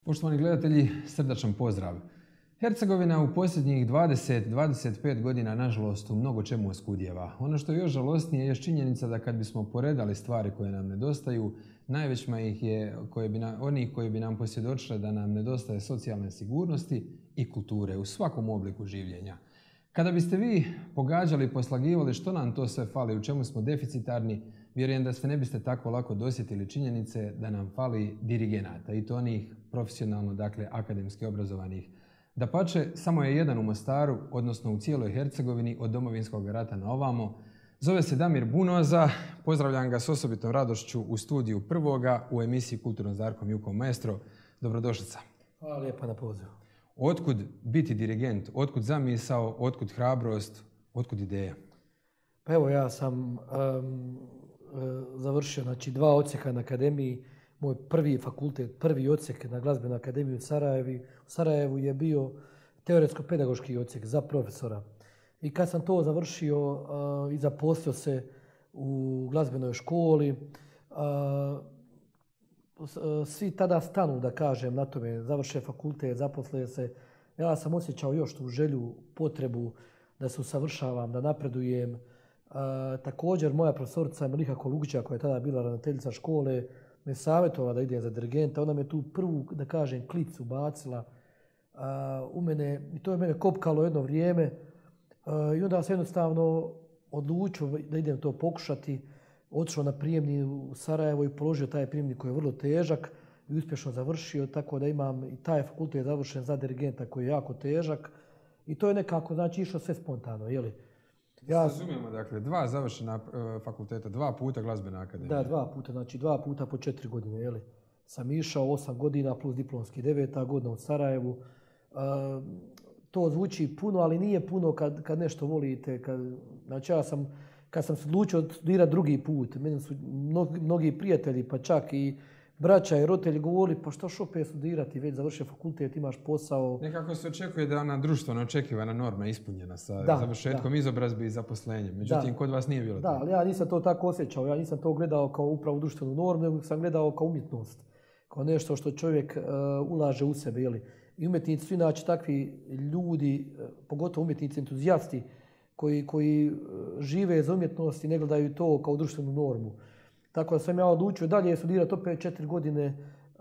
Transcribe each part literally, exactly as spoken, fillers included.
Poštovani gledatelji, srdačan pozdrav. Hercegovina u posljednjih dvadeset do dvadeset pet godina, nažalost, u mnogo čemu oskudijeva. Ono što je još žalosnije je činjenica da kad bismo poredali stvari koje nam nedostaju, najvećma ih je koje bi na, onih koji bi nam posvjedočile da nam nedostaje socijalne sigurnosti i kulture u svakom obliku življenja. Kada biste vi pogađali i poslagivali što nam to sve fali, u čemu smo deficitarni, vjerujem da se ne biste tako lako dosjetili činjenice da nam fali dirigenata i to onih profesionalno, dakle akademski obrazovanih. Dapače, samo je jedan u Mostaru, odnosno u cijeloj Hercegovini od Domovinskog rata na ovamo. Zove se Damir Bunoza, pozdravljam ga s osobitom radošću u studiju Prvoga u emisiji Kulturno s Darkom Jukom Maestro. Dobrodošlica. Hvala lijepa na pozivu. Otkud biti dirigent? Otkud zamisao? Otkud hrabrost? Otkud ideja? Pa evo, ja sam um, završio znači, dva odsjeka na akademiji. Moj prvi fakultet, prvi odsjek na Glazbenoj akademiji u Sarajevu, u Sarajevu je bio teoretsko-pedagoški odsjek za profesora. I kad sam to završio uh, i zaposlio se u glazbenoj školi, uh, svi tada stanu, da kažem, na tome, završe fakultet, zaposle se. Ja sam osjećao još tu želju, potrebu da se usavršavam, da napredujem. Uh, također, moja profesorica Melika Kolugića, koja je tada bila ravnateljica škole, me savjetovala da idem za dirigenta. Ona me tu prvu, da kažem, klicu bacila uh, u mene i to je mene kopkalo jedno vrijeme. Uh, I onda sam jednostavno odlučio da idem to pokušati. Otišao na prijemni u Sarajevo i položio taj prijemni koji je vrlo težak i uspješno završio, tako da imam i taj fakultet završen za dirigenta koji je jako težak. I to je nekako, znači, išlo sve spontano, jeli? Ja razumijemo, dakle, dva završena uh, fakulteta, dva puta glazbena akademija. Da, dva puta, znači dva puta po četiri godine, jeli? Sam išao osam godina plus diplomski deveta godina u Sarajevu. Uh, to zvuči puno, ali nije puno kad, kad nešto volite. Kad, znači, ja sam, kad sam se odlučio studirati drugi put, meni su mnogi, mnogi prijatelji, pa čak i braća i roditelji govorili, pa što opet studirati, već završio fakultet, imaš posao. Nekako se očekuje da je ona društveno očekivana norma ispunjena sa da, završetkom da. izobrazbe i zaposlenjem. Međutim, da. kod vas nije bilo da, tako. Ali ja nisam to tako osjećao. Ja nisam to gledao kao upravo društvenu normu, nego sam gledao kao umjetnost. Kao nešto što čovjek uh, ulaže u sebe. Jeli? I umjetnici su inače takvi ljudi, uh, pogotovo umjetnici entuzijasti, koji, koji uh, žive za umjetnost i ne gledaju to kao društvenu normu. Tako da sam ja odlučio dalje studirati opet četiri godine, uh,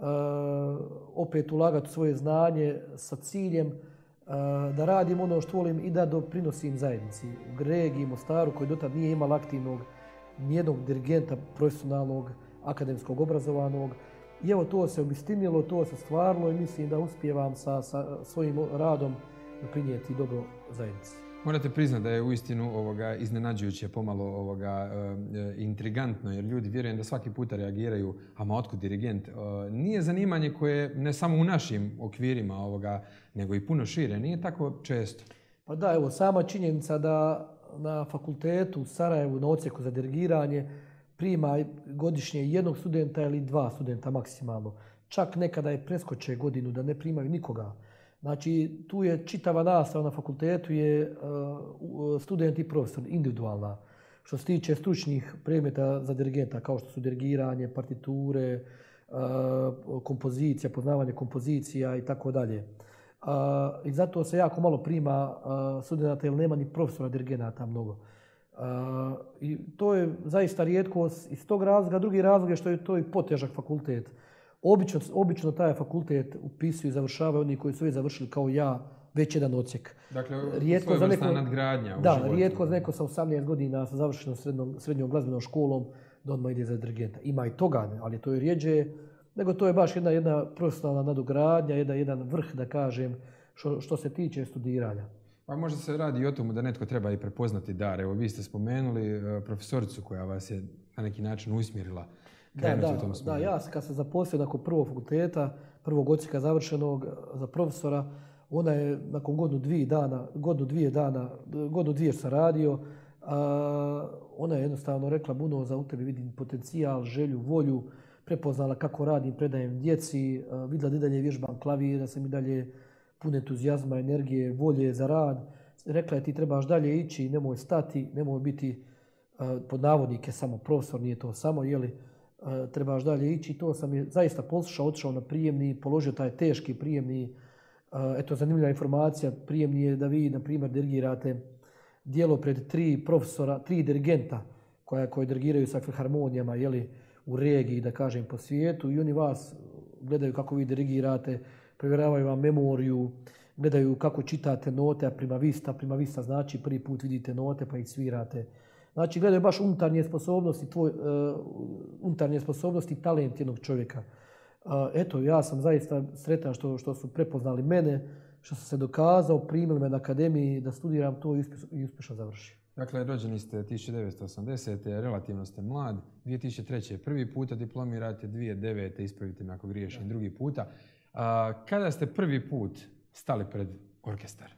opet ulagati svoje znanje sa ciljem uh, da radim ono što volim i da doprinosim zajednici. U regiji i Mostaru, koji dotad nije imala aktivnog nijednog dirigenta profesionalnog, akademskog obrazovanog. I evo to se obistinilo, to se stvarilo i mislim da uspijevam sa, sa svojim radom doprinijeti dobro zajednici. Morate priznati da je uistinu ovoga iznenađujuće, pomalo ovoga e, intrigantno, jer ljudi vjerujem da svaki puta reagiraju, a ma otkud dirigent? E, nije zanimanje koje ne samo u našim okvirima ovoga, nego i puno šire, nije tako često. Pa da, evo, sama činjenica da na fakultetu u Sarajevu na odsjeku za dirigiranje prima godišnje jednog studenta ili dva studenta maksimalno. Čak nekada je preskoče godinu da ne primaju nikoga. Znači, tu je čitava nastava na fakultetu je uh, student i profesor, individualna. Što se tiče stručnih predmeta za dirigenta, kao što su dirigiranje, partiture, uh, kompozicija, poznavanje kompozicija i tako dalje. I zato se jako malo prima uh, studenta, jer nema ni profesora dirigenata mnogo. Uh, I to je zaista rijetkost iz tog razloga. Drugi razlog je što je to i potežak fakultet. Obično, obično taj fakultet upisuju i završavaju oni koji su već završili kao ja već jedan odsjek. Dakle, rijetko za neko nadgradnja u da, životu. Rijetko za neko sa osamnaest godina sa završenom srednjom, srednjom glazbenom školom da odmah ide za dirigenta. Ima i toga, ali to je rijeđe, nego to je baš jedna, jedna profesionalna nadogradnja, jedan, jedan vrh, da kažem, što, što se tiče studiranja. Pa možda se radi i o tomu da netko treba i prepoznati dar. Evo, vi ste spomenuli profesoricu koja vas je na neki način usmjerila. Da, da, da, ja kad sam zaposlio nakon prvog fakulteta, prvog odsjeka završenog za profesora, ona je nakon godinu dvije dana, godinu dvije dana, godinu dvije sam radio, a, ona je jednostavno rekla, Bunoza, u tebi vidim potencijal, želju, volju, prepoznala kako radim, predajem djeci, a, vidjela da i dalje vježbam klavir, da sam i dalje pun entuzijazma, energije, volje za rad. Rekla je, ti trebaš dalje ići, nemoj stati, nemoj biti a, pod navodnike samo profesor, nije to samo, jeli, trebaš dalje ići. To sam je zaista poslušao, otišao na prijemni, položio taj teški prijemni. Eto, zanimljiva informacija, prijemni je da vi, na primjer, dirigirate djelo pred tri profesora, tri dirigenta koja, koji dirigiraju sa filharmonijama, jeli, u regiji, da kažem, po svijetu, i oni vas gledaju kako vi dirigirate, provjeravaju vam memoriju, gledaju kako čitate note, a prima vista, prima vista znači prvi put vidite note pa ih svirate. Znači, gledaju baš unutarnje sposobnosti, tvoj, uh, unutarnje sposobnosti i talent jednog čovjeka. Uh, eto, ja sam zaista sretan što, što su prepoznali mene, što sam se dokazao, primili me na akademiji da studiram to i, uspješ, i uspješno završio. Dakle, rođeni ste tisuću devetsto osamdesete. relativno ste mlad. dvije tisuće treće. prvi puta diplomirate, dvije tisuće devete. ispravite me ako griješim, ja. drugi puta. A, kada ste prvi put stali pred orkestar?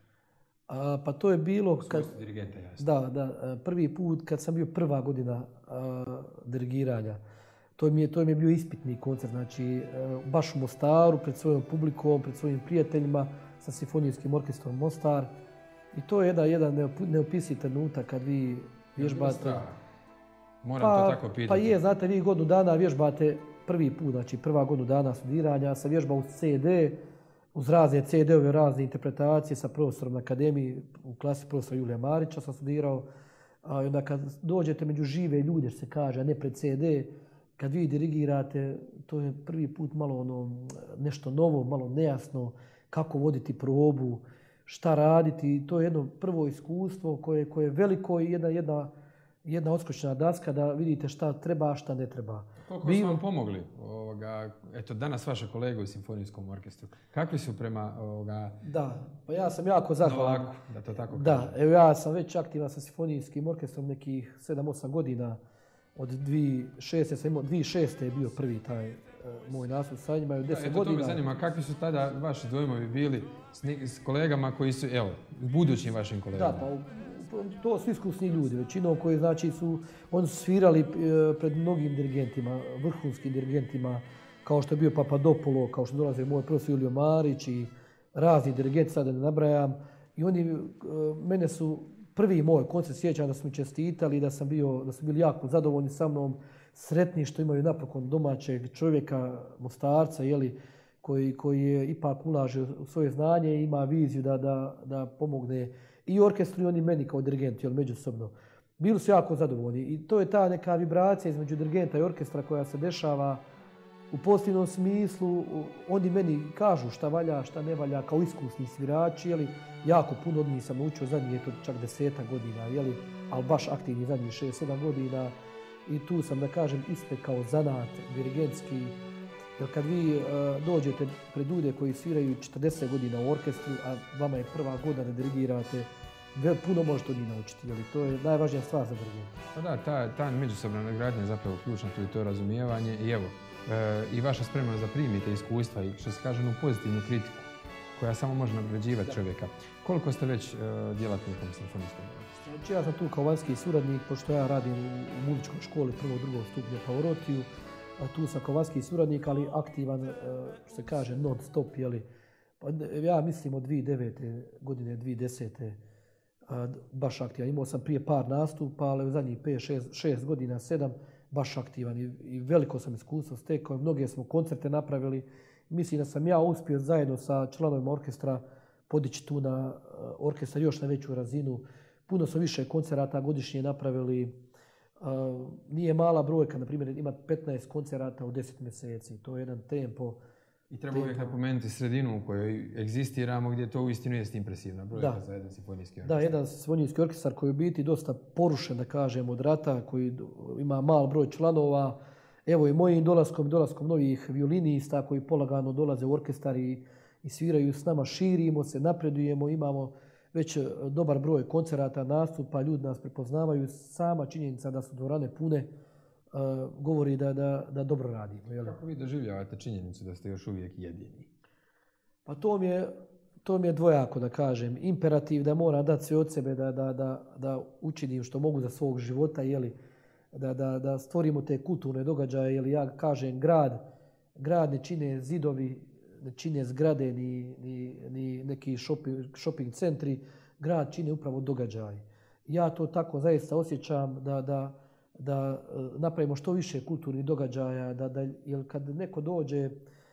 A, pa to je bilo... Kad, dirigenta, jasno. Da, da, prvi put kad sam bio prva godina a, dirigiranja. To mi, je, to mi je bio ispitni koncert, znači a, baš u Mostaru, pred svojom publikom, pred svojim prijateljima, sa Simfonijskim orkestrom Mostar. I to je jedan, jedan neopisiv trenutak kad vi vježbate. Moram pa, to tako pitati. Pa je, znate, vi godinu dana vježbate prvi put, znači prva godinu dana studiranja, sam vježbao uz ce de, uz razne ce de-ove, razne interpretacije sa profesorom na akademiji, u klasi profesora Julija Marića sam studirao. A onda kad dođete među žive ljude, što se kaže, a ne pred ce de, kad vi dirigirate, to je prvi put malo ono, nešto novo, malo nejasno, kako voditi probu, šta raditi. To je jedno prvo iskustvo koje, koje je veliko i jedna, jedna, jedna odskočna daska da vidite šta treba, šta ne treba. Koliko Bi... su vam pomogli? Ovoga, eto, danas vaše kolege u Simfonijskom orkestru. Kakvi su prema ovoga... Da, pa ja sam jako zahvalan. Novaku, da to tako kažem. Da, evo ja sam već aktivan sa Simfonijskim orkestrom nekih sedam osam godina. Od dvije tisuće šeste sam imao, dvije tisuće šeste je bio prvi taj moj nastup sa njima, od deset eto, godina. To me zanima, kakvi su tada vaši dojmovi bili s, s kolegama koji su, evo, budućim vašim kolegama? Da, pa to su iskusni ljudi, većinom koji, znači, su, oni su svirali pred mnogim dirigentima, vrhunskim dirigentima, kao što je bio Papadopoulos, kao što dolaze moj profesor Julio Marić i razni dirigenti, sada ne nabrajam. I oni, mene su prvi moj koncert sjećam da su mi čestitali, da sam bio, da su bili jako zadovoljni sa mnom, sretni što imaju napokon domaćeg čovjeka, Mostarca, jeli, koji, koji je ipak ulaže u svoje znanje i ima viziju da, da, da pomogne i orkestru i oni meni kao dirigenti, jel, međusobno. Bili su jako zadovoljni i to je ta neka vibracija između dirigenta i orkestra koja se dešava u pozitivnom smislu. Oni meni kažu šta valja, šta ne valja kao iskusni svirači, jeli, jako puno od njih sam naučio zadnjih čak deseta godina, jeli, ali baš aktivni zadnjih šest sedam godina. I tu sam, da kažem, ispekao zanat dirigentski. Jer kad vi uh, dođete pred ljude koji sviraju četrdeset godina u orkestru, a vama je prva godina da dirigirate, puno možete od njih naučiti. Jeli? To je najvažnija stvar za dirigenta. Pa da, ta, ta međusobna nadgradnja je zapravo ključna, tu i to razumijevanje. I evo, e, i vaša spremnost da primite iskustva i, što se kaže, u pozitivnu kritiku koja samo može nagrađivati čovjeka. Koliko ste već e, djelatnikom Simfonijskog orkestra? Znači, ja sam tu kao vanjski suradnik, pošto ja radim u muzičkoj školi prvog drugog stupnja Pavorotiju. A tu sam kao vanjski suradnik, ali aktivan, što se kaže, non stop. Jeli. Pa ja mislim od dvije tisuće devete godine, dvije tisuće desete baš aktivan. Imao sam prije par nastupa, ali u zadnjih pet šest godina, sedam, baš aktivan. I, i veliko sam iskustvo stekao. Mnoge smo koncerte napravili. Mislim da sam ja uspio zajedno sa članovima orkestra podići tu na orkestar još na veću razinu. Puno smo više koncerata godišnje napravili. Uh, nije mala brojka, na primjer, ima petnaest koncerata u deset mjeseci. To je jedan tempo. I treba uvijek napomenuti sredinu u kojoj egzistiramo, gdje to uistinu jest impresivna brojka da. Za jedan simfonijski orkestar. Da, jedan simfonijski orkestar koji je u biti dosta porušen, da kažem, od rata, koji ima mal broj članova. Evo i mojim dolaskom i dolaskom novih violinista koji polagano dolaze u orkestar i, i sviraju s nama, širimo se, napredujemo, imamo već dobar broj koncerata, nastupa, ljudi nas prepoznavaju. Sama činjenica da su dvorane pune uh, govori da, da, da dobro radimo. Jel? Kako vi doživljavate činjenicu da ste još uvijek jedini? Pa to mi je, to mi je dvojako, da kažem. Imperativ da moram dati sve od sebe, da, da, da, da učinim što mogu za svog života, jeli, da, da, da stvorimo te kulturne događaje. Jeli, ja kažem, grad, grad ne čine zidovi, ne čine zgrade ni, ni, ni neki shopping, shopping centri, grad čine upravo događaj. Ja to tako zaista osjećam da, da da napravimo što više kulturnih događaja, da, da, jer kad neko dođe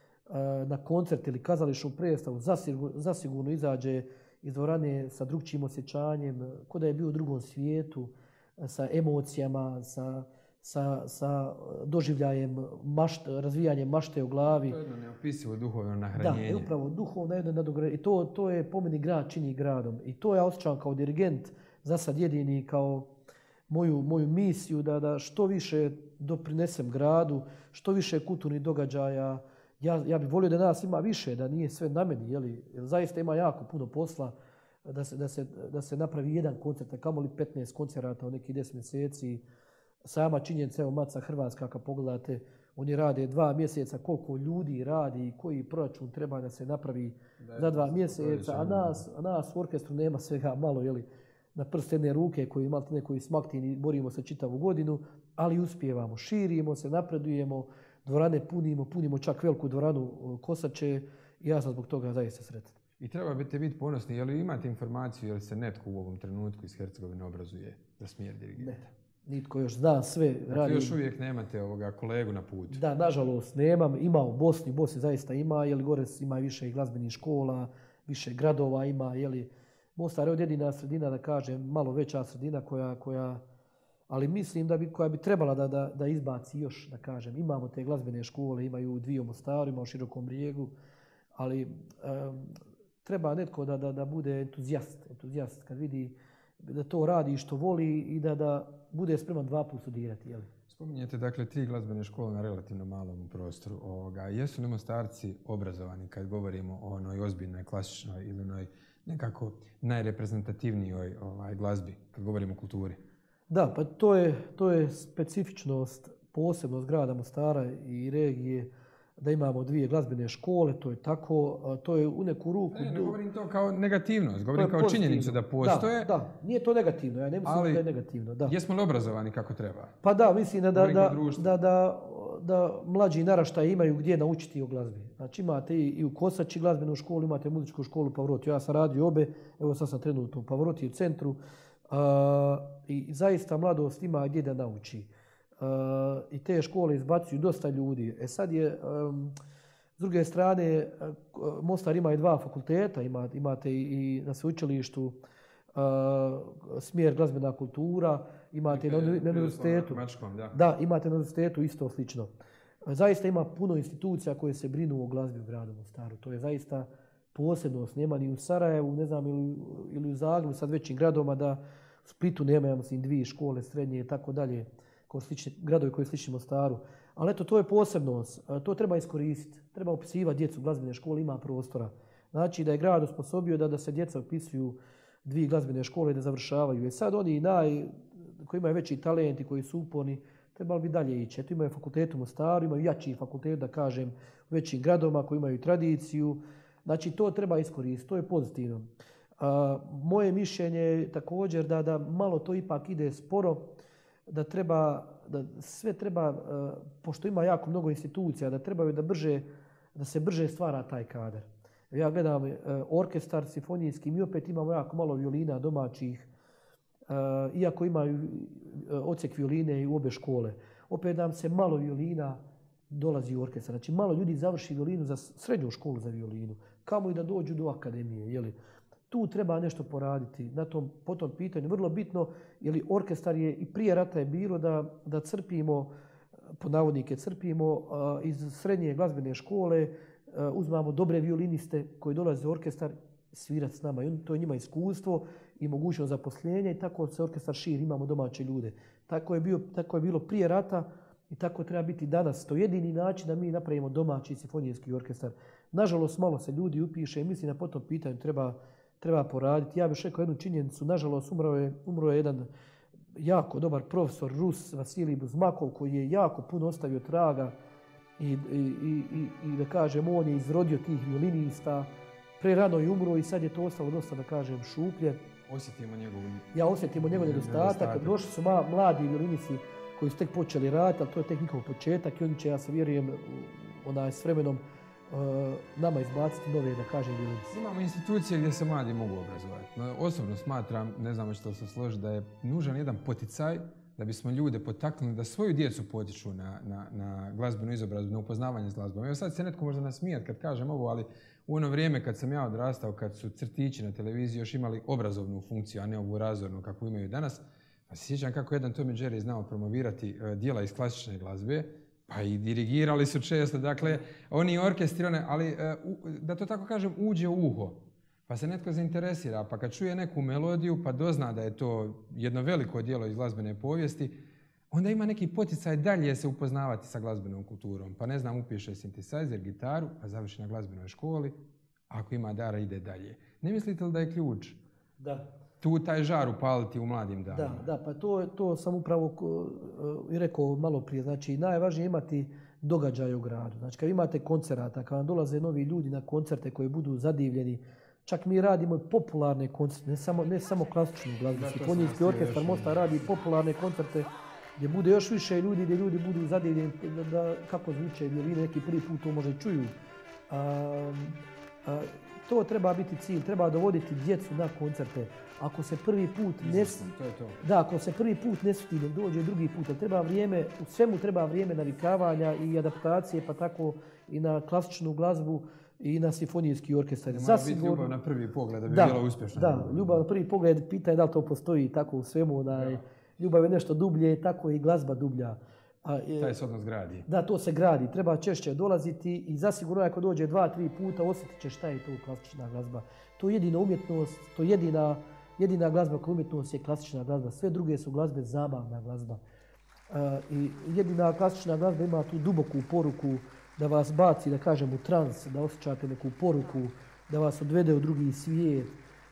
na koncert ili kazališnu predstavu, zasigurno, zasigurno izađe iz dvorane sa drugčijim osjećanjem, ko da je bio u drugom svijetu, sa emocijama, sa, sa, sa doživljajem, mašt, razvijanjem mašte u glavi. To je jedno neopisivo duhovno nahranjenje. Da, upravo duhovno jedno nadogradnje. I to, to je po meni grad čini gradom. I to ja osjećam kao dirigent, za sad jedini, kao moju, moju misiju da, da što više doprinesem gradu, što više kulturnih događaja. Ja, ja bih volio da nas ima više, da nije sve na meni, jeli? Jer zaista ima jako puno posla da se, da se, da se napravi jedan koncert, a kamoli petnaest koncerata u nekih deset mjeseci. Sama činjenica, evo Matica Hrvatska, kad pogledate, oni rade dva mjeseca, koliko ljudi radi i koji proračun treba da se napravi da za dva mjeseca, a nas, a nas u orkestru nema svega malo, jeli? Na prst jedne ruke koji imate nekoj smaktini, borimo se čitavu godinu, ali uspijevamo, širimo se, napredujemo, dvorane punimo, punimo čak veliku dvoranu Kosače i ja sam zbog toga zaista sretan. I treba biti biti ponosni, je li imate informaciju, je li se netko u ovom trenutku iz Hercegovine obrazuje za smjer dirigenta? Ne, nitko još zna sve. Dakle, radi... još uvijek nemate ovoga kolegu na putu? Da, nažalost nemam. Ima u Bosni, u Bosni zaista ima, jer gore ima više glazbenih škola, više gradova ima, jeli Mostar je jedina sredina, da kažem, malo veća sredina koja, koja ali mislim da bi, koja bi trebala da, da, da izbaci još, da kažem. Imamo te glazbene škole, imaju dvije u Mostaru, ima u Širokom Brijegu, ali um, treba netko da, da, da bude entuzijast, entuzijast kad vidi da to radi što voli i da, da bude spreman dva put studirati. Jel? Spominjete dakle tri glazbene škole na relativno malom prostoru. Ovoga, jesu li Mostarci obrazovani kad govorimo o onoj ozbiljnoj, klasičnoj ili onoj nekako najreprezentativnijoj ovaj, glazbi, kad govorimo o kulturi? Da, pa to je, to je specifičnost, posebnost grada Mostara i regije, da imamo dvije glazbene škole, to je tako, to je u neku ruku... Ne, ne govorim to kao negativnost, govorim kao činjenicu da postoje. Da, da, nije to negativno, ja ne mislim ali da je negativno. Da. Jesmo li obrazovani kako treba? Pa da, mislim da, da, da, da, da, da mlađi naraštaji imaju gdje naučiti o glazbi. Znači imate i, i u Kosači glazbenu školu, imate muzičku školu u Pavrotiju. Ja sam radio obe, evo sad sam trenutno u Pavrotiju centru. Uh, I zaista mladost ima gdje da nauči. Uh, I te škole izbacuju dosta ljudi. E sad je, um, s druge strane, uh, Mostar ima i dva fakulteta, ima, imate i, i na sveučilištu uh, smjer glazbena kultura, imate na, na univerzitetu. Mačkom, da. Da, imate na univerzitetu isto slično. Zaista ima puno institucija koje se brinu o glazbi u gradu Mostaru. To je zaista posebnost. Nema ni u Sarajevu, ne znam, ili, ili u Zagrebu, sad većim gradoma, da u Splitu nema, ja mislim, dvije škole srednje i tako dalje, kao slični gradovi koji slični Mostaru. Ali eto, to je posebnost. To treba iskoristiti. Treba upisivati djecu u glazbene škole, ima prostora. Znači da je grad osposobio da, da se djeca upisuju dvije glazbene škole i da završavaju. E sad oni naj, koji imaju veći talenti, koji su uporni, trebali bi dalje ići. Eto, imaju fakultet u Mostaru, imaju jači fakultet, da kažem, u većim gradovima koji imaju tradiciju. Znači, to treba iskoristiti, to je pozitivno. A, moje mišljenje je također da, da malo to ipak ide sporo, da treba, da sve treba, a, pošto ima jako mnogo institucija, da trebaju da brže, da se brže stvara taj kadar. Ja gledam a, orkestar simfonijski, mi opet imamo jako malo violina domaćih, a, iako imaju odsjek violine i u obe škole. Opet nam se malo violina dolazi u orkestar. Znači, malo ljudi završi violinu za srednju školu za violinu. Kamo i da dođu do akademije. Jeli? Tu treba nešto poraditi na tom, po tom pitanju. Vrlo bitno, jeli, orkestar je i prije rata je bilo da, da crpimo, po navodnike crpimo, uh, iz srednje glazbene škole, uh, uzmamo dobre violiniste koji dolaze u orkestar svirati s nama. I on, to je njima iskustvo i mogućnost zaposlenja i tako se orkestar širi, imamo domaće ljude. Tako je, bio, tako je bilo prije rata i tako treba biti danas. To je jedini način da mi napravimo domaći simfonijski orkestar. Nažalost, malo se ljudi upiše i mislim da po tom pitanju treba, treba poraditi. Ja bih rekao jednu činjenicu. Nažalost, umro je, umro je jedan jako dobar profesor Rus, Vasilij Buzmakov, koji je jako puno ostavio traga i, i, i, i, i da kažem, on je izrodio tih violinista. Pre rano je umro i sad je to ostalo dosta, da kažem, šuplje. Osjetimo njegov... Ja osjetimo njegov nedostatak. Došli su ma, mladi violinisti koji su tek počeli raditi, ali to je tek njihov početak i oni će, ja se vjerujem, onaj, s vremenom uh, nama izbaciti nove, da kažem, violinisti. Imamo institucije gdje se mladi mogu obrazovati. No, osobno smatram, ne znam što se složi, da je nužan jedan poticaj da bismo ljude potaknuli da svoju djecu potiču na, na, na glazbenu izobrazbu, na upoznavanje s glazbom. Evo sad se netko možda nasmijat kad kažem ovo, ali u ono vrijeme kad sam ja odrastao, kad su crtići na televiziji još imali obrazovnu funkciju, a ne ovu razornu kakvu imaju danas, pa se sjećam kako jedan Tom and Jerry znao promovirati uh, dijela iz klasične glazbe, pa i dirigirali su često, dakle, oni orkestri, one, ali uh, da to tako kažem, uđe u uho. Pa se netko zainteresira, pa kad čuje neku melodiju, pa dozna da je to jedno veliko djelo iz glazbene povijesti, onda ima neki poticaj dalje se upoznavati sa glazbenom kulturom. Pa ne znam, upiše synthesizer, gitaru, pa završi na glazbenoj školi, ako ima dara ide dalje. Ne mislite li da je ključ Da. tu taj žar upaliti u mladim danima? Da, da, pa to, to sam upravo i rekao malo prije. Znači, najvažnije je imati događaje u gradu. Znači, kad imate koncerata, kad vam dolaze novi ljudi na koncerte koji budu zadivljeni, čak mi radimo popularne koncerte, ne samo, ne samo klasičnu glazbu. Simfonijski orkestar Mostar radi popularne koncerte gdje bude još više ljudi, gdje ljudi budu zadivljeni da, da, kako zvuče violine, neki prvi put to možda i čuju. A, a, to treba biti cilj, treba dovoditi djecu na koncerte. Ako se prvi put ne to je to. Da, ako se prvi put ne sudi, dok dođe drugi put, treba vrijeme, u svemu treba vrijeme navikavanja i adaptacije, pa tako i na klasičnu glazbu i na simfonijski orkestar. Ne mora biti ljubav na prvi pogled da bi da, bila uspješna. Da, ljubav na prvi pogled, pitanje da li to postoji tako u svemu. Onaj, ljubav je nešto dublje, tako i glazba dublja. A, e, Taj se odnos gradi. Da, to se gradi. Treba češće dolaziti i zasigurno ako dođe dva, tri puta osjetit će šta je to klasična glazba. To je jedina umjetnost, to je jedina, jedina glazba koja umjetnost je klasična glazba. Sve druge su glazbe zabavna glazba. A, I jedina klasična glazba ima tu duboku poruku da vas baci, da kažem, u trans, da osjećate neku poruku, da vas odvede u drugi svijet,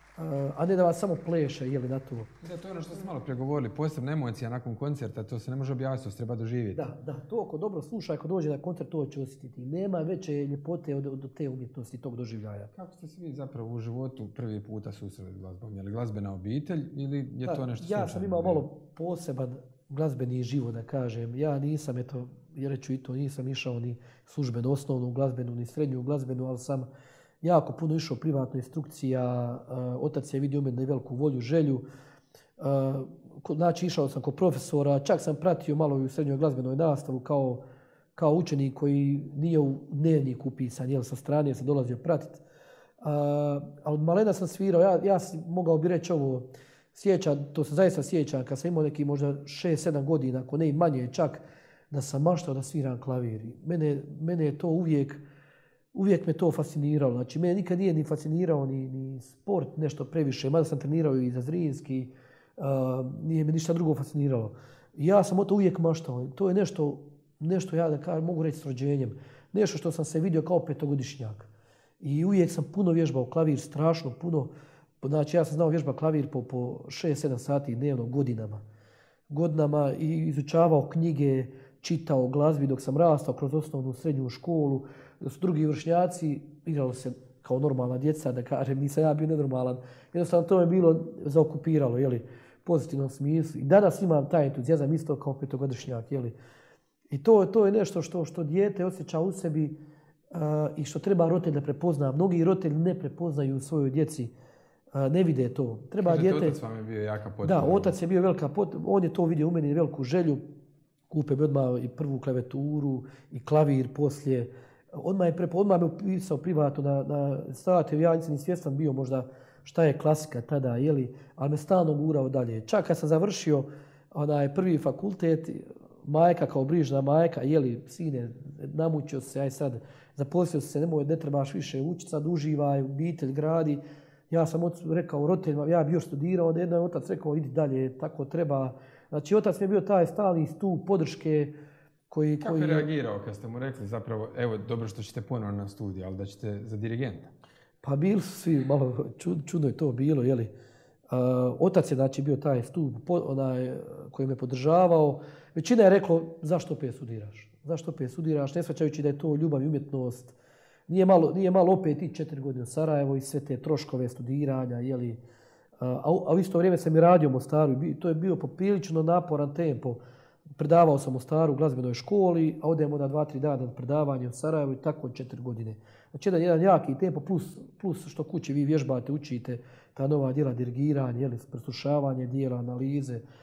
a ne da vas samo pleše, jeli na to. Da, to je ono što ste malo prije govorili, posebna emocija nakon koncerta, to se ne može objasniti, to se treba doživjeti. Da, da, to ako dobro sluša, ako dođe na koncert, to će osjetiti. Nema veće ljepote od, od te umjetnosti, tog doživljaja. Kako ste se vi zapravo u životu prvi puta susreli s glazbom? Je li glazbena obitelj ili je da, to nešto slučajno? Ja slučajno? sam imao malo poseban glazbeni život, da kažem. Ja nisam, eto, jer reću i to, nisam išao ni službenu osnovnu glazbenu, ni srednju glazbenu, ali sam jako puno išao privatna instrukcija. Otac je vidio u mene veliku volju, želju. Znači, išao sam kod profesora, čak sam pratio malo i u srednjoj glazbenoj nastavu kao, kao učenik koji nije u dnevnik upisan, jel, sa strane sam dolazio pratiti. Ali od malena sam svirao, ja, ja mogao bi reći ovo, sjećam, to se zaista sjećam, kad sam imao neki možda šest sedam godina, ako ne i manje čak, da sam maštao da sviram klavir. Mene, mene je to uvijek, uvijek me to fasciniralo. Znači, mene nikad nije ni fascinirao ni, ni sport, nešto previše. Mada sam trenirao i za Zrinski, uh, nije me ništa drugo fasciniralo. I ja sam o to uvijek maštao. To je nešto, nešto ja da kažem, mogu reći s rođenjem. Nešto što sam se vidio kao petogodišnjak. I uvijek sam puno vježbao klavir, strašno puno. Znači, ja sam znao vježba klavir po, po šest sedam sati dnevno godinama. Godinama i izučavao knjige, čitao glazbi dok sam rastao kroz osnovnu srednju školu. Da su drugi vršnjaci, igralo se kao normalna djeca, da kažem, nisam ja bio nenormalan. Jednostavno to je bilo zaokupiralo, jeli, u pozitivnom smislu. I danas imam taj entuzijazam isto kao petogodišnjak, jeli. I to, to je nešto što, što dijete osjeća u sebi uh, i što treba roditelj da prepozna. Mnogi roditelji ne prepoznaju u svojoj djeci, uh, ne vide to. Treba Kažete, dijete... otac vam je bio jaka potreba. Da, otac je bio velika potreba. On je to vidio u meni, veliku želju. Kupe bi odmah i prvu klaveturu i klavir poslije. Odmah je prepo, odmah me upisao privatno na, na state. Ja nisam ni svjestan bio možda šta je klasika tada, jeli, ali me stalno gurao dalje. Čak kad sam završio onaj prvi fakultet, majka kao brižna majka, jeli, sine, namučio se, aj sad, zaposlio se, nemoj, ne trebaš više učiti, sad uživaj, obitelj gradi. Ja sam rekao roditeljima, ja bi još studirao, onda jedan otac rekao, idi dalje, tako treba. Znači, otac mi je bio taj stalni stup podrške koji... Kako je reagirao kad ste mu rekli zapravo, evo, dobro što ćete ponovno na studij, ali da ćete za dirigenta? Pa bili su svi, malo čudno je to bilo, jeli. Uh, otac je, znači, bio taj stup onaj, koji me podržavao. Većina je reklo, zašto opet studiraš? Zašto opet studiraš? Ne shvaćajući da je to ljubav i umjetnost. Nije malo, nije malo opet i četiri godine u Sarajevo i sve te troškove studiranja, jeli. A, a u isto vrijeme sam i radio u Mostaru. To je bio poprilično naporan tempo. Predavao sam u Mostaru u glazbenoj školi, a odemo na dva, tri dana predavanje u Sarajevu i tako četiri godine. Znači, jedan, jedan jaki tempo, plus, plus što kući vi vježbate, učite ta nova djela dirigiranja, jeli, preslušavanje djela, analize.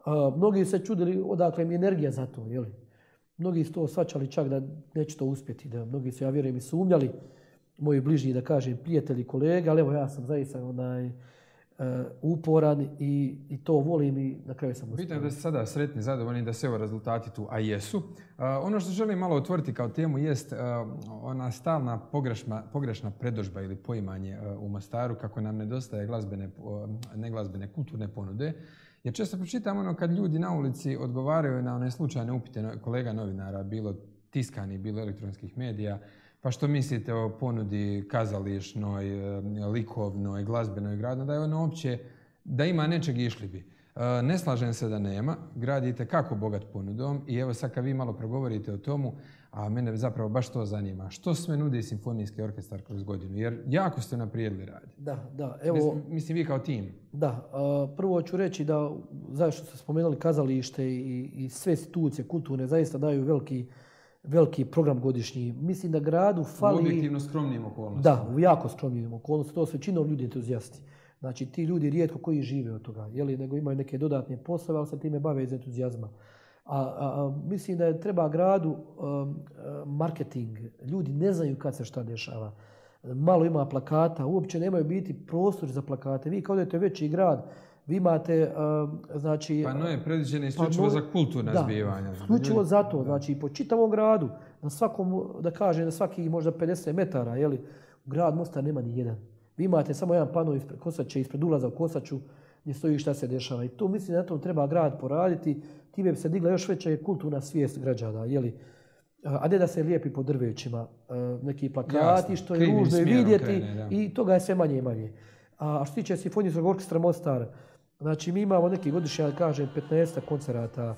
Mnogi se čudili odakle mi energija za to. Jeli? Mnogi su to shvaćali čak da neće to uspjeti. Da mnogi su, ja vjerujem, i sumnjali. Moji bližnji, da kažem, prijatelji, kolega, ali evo ja sam zaista onaj, uh, uporan i, i to volim i na kraju sam uspio. Bitno je da ste sada sretni, zadovoljni, da se evo rezultati tu, a jesu. Uh, ono što želim malo otvoriti kao temu jest uh, ona stalna pogrešna, pogrešna predodžba ili poimanje uh, u Mostaru kako nam nedostaje glazbene, uh, neglazbene kulturne ponude. Jer često pročitam ono kad ljudi na ulici odgovaraju na one slučajne upite kolega novinara, bilo tiskani, bilo elektronskih medija, pa što mislite o ponudi kazališnoj, likovnoj, glazbenoj gradu, da je ono uopće, da ima nečeg išli bi. Ne slažem se da nema, gradite kako bogat ponudom i evo sad kad vi malo progovorite o tomu, a mene zapravo baš to zanima, što sve nudi Simfonijski orkestar kroz godinu, jer jako ste naprijedili rad. Da, da. Evo, mislim, mislim vi kao tim. Da, prvo ću reći da, zašto ste spomenuli kazalište i, i sve institucije kulturne, zaista daju veliki veliki program godišnji. Mislim da gradu fali... U objektivno skromnim okolnostima. Da, u jako skromnim okolnostima. To su većinom ljudi entuzijasti. Znači, ti ljudi rijetko koji žive od toga, jeli, nego imaju neke dodatne poslove, ali se time bave iz entuzijazma. A, a, a mislim da je treba gradu um, marketing. Ljudi ne znaju kad se šta dešava. Malo ima plakata, uopće nemaju biti prostor za plakate. Vi kao da je veći grad, vi imate, uh, znači... Pa no je predviđeno isključivo za kulturna da, zbivanja. Isključivo za to. Znači, po čitavom gradu, na svakom, da kažem, na svaki možda pedeset metara, jeli, grad Mostar nema ni jedan. Vi imate samo jedan pano ispred Kosače, ispred ulaza u Kosaču, gdje stoji šta se dešava. I to mislim da na tom treba grad poraditi. Time bi se digla još veća kulturna svijest građana, jeli, a ne da se lijepi po drvećima neki plakati, jasno, što je ružno vidjeti krene, i toga je sve manje i manje. A što se tiče Simfonijskog orkestra Mostar, znači mi imamo neki godišnji, ja kažem, petnaest koncerata,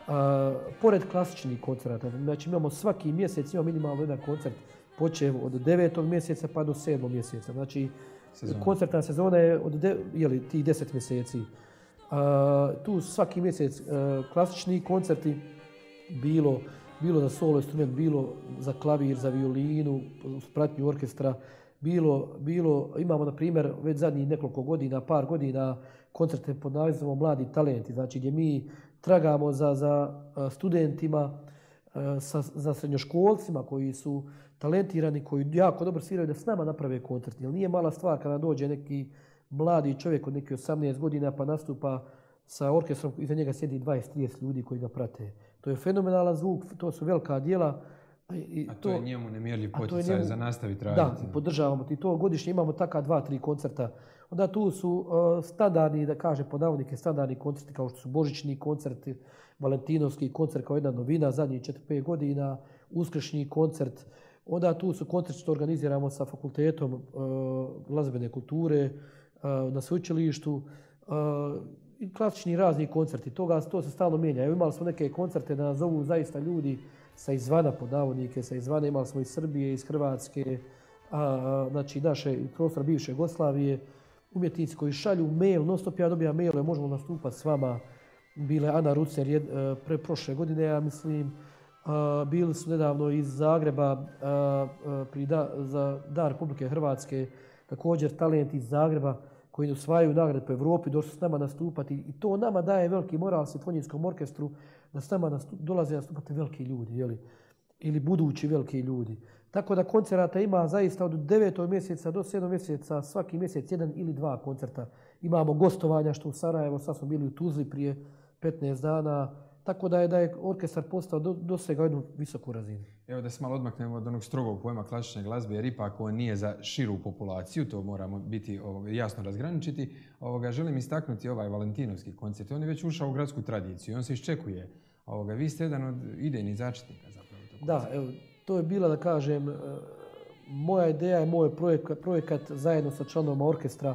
a, pored klasičnih koncerata. Znači imamo svaki mjesec, imamo minimalno jedan koncert, počev od devetog mjeseca pa do sedmog mjeseca. Znači sezona. Koncertna sezona je od de, jeli, tih deset mjeseci. A, tu svaki mjesec a, klasični koncerti, bilo, bilo za solo instrument, bilo za klavir, za violinu, uz pratnju orkestra. Bilo, bilo, imamo na primjer već zadnjih nekoliko godina, par godina koncerte pod nazivom Mladi talenti, znači gdje mi tragamo za, za studentima, sa, za srednjoškolcima koji su talentirani, koji jako dobro sviraju da s nama naprave koncert. Jer nije mala stvar kada dođe neki mladi čovjek od nekih osamnaest godina pa nastupa sa orkestrom, iza njega sjedi dvadeset trideset ljudi koji ga prate. To je fenomenalan zvuk, to su velika djela. I a to, to je njemu nemjerljiv poticaj njemu, za nastaviti raditi. Da, podržavamo ti to. Godišnje imamo taka dva, tri koncerta. Onda tu su uh, standardni, da kažem po navodnike, standardni koncerti kao što su božićni koncerti, valentinovski koncert kao jedna novina zadnjih četiri pet godina, uskršnji koncert. Onda tu su koncerti što organiziramo sa fakultetom uh, glazbene kulture uh, na sveučilištu uh, i klasični razni koncerti. Toga, to se stalno mijenja. Evo, imali smo neke koncerte da nas zovu zaista ljudi sa izvana, pod navodnike, sa izvana, imali smo iz Srbije, iz Hrvatske, a, a, znači naše prostora bivše Jugoslavije, umjetnici koji šalju mail, non stop ja dobijam mailove, možemo nastupati s vama. Bile Ana Rucer jed, pre prošle godine, ja mislim, a, bili su nedavno iz Zagreba a, a, pri da, za Dan Republike Hrvatske, također talenti iz Zagreba koji osvajaju nagrade po Evropi, došli s nama nastupati i to nama daje veliki moral Simfonijskom orkestru da s nama nastup, dolaze nastupati veliki ljudi, jeli? Ili budući veliki ljudi. Tako da koncerata ima zaista od devetog mjeseca do sedmog mjeseca, svaki mjesec jedan ili dva koncerta. Imamo gostovanja što u Sarajevo, sad smo bili u Tuzli prije petnaest dana, tako da je, da je orkestar postao do, dosegao jednu visoku razinu. Evo da se malo odmaknemo od onog strogog pojma klasične glazbe, jer ipak on nije za širu populaciju, to moramo biti ovoga, jasno razgraničiti. Ovoga, želim istaknuti ovaj valentinovski koncert. On je već ušao u gradsku tradiciju, on se iščekuje. Ovoga, vi ste jedan od idejnih začetnika zapravo. Da, evo, to je bila, da kažem, moja ideja je moj projekat, projekat zajedno sa članovima orkestra,